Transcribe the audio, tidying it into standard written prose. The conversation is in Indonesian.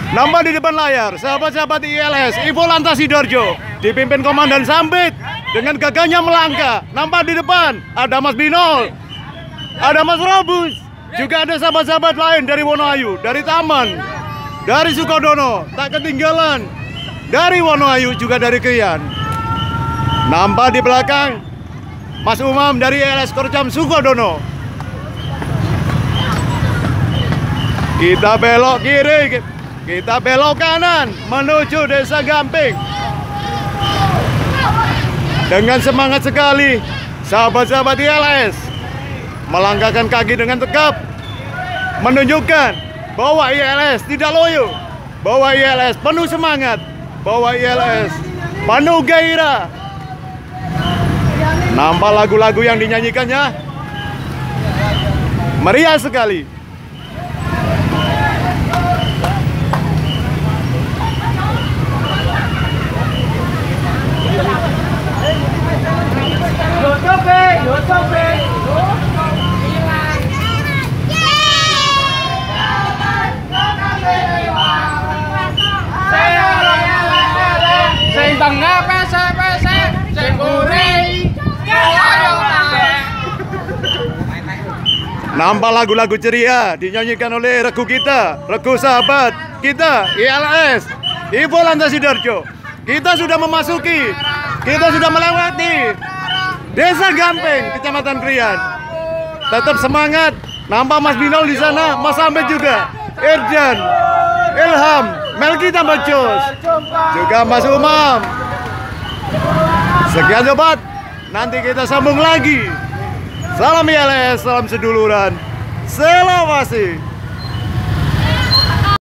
Nampak di depan layar, sahabat-sahabat ILS, Ivo Lantas Sidoarjo, dipimpin Komandan Sambit dengan gagahnya melangkah. Nampak di depan, ada Mas Binol, ada Mas Robus, juga ada sahabat-sahabat lain dari Wonoayu, dari Taman, dari Sukodono, tak ketinggalan, dari Wonoayu, juga dari Krian. Nampak di belakang, Mas Umam dari ILS Korcam Sukodono. Kita belok kiri, kita belok kanan menuju Desa Gamping. Dengan semangat sekali, sahabat-sahabat ILS melangkahkan kaki dengan tegap, menunjukkan bahwa ILS tidak loyo, bahwa ILS penuh semangat, bahwa ILS penuh gairah. Nampak lagu-lagu yang dinyanyikannya meriah sekali. Nampak lagu-lagu ceria dinyanyikan oleh regu kita, regu sahabat kita ILS, Ivo Lantas Sidoarjo. Kita sudah memasuki, kita sudah melewati Desa Gamping, Kecamatan Krian. Tetap semangat. Nampak Mas Binol di sana, Mas Sambit juga, Irjan, Ilham, Melki tambah jos, juga Mas Umam. Sekian sobat, nanti kita sambung lagi. Salam ILS, salam seduluran, selawasi.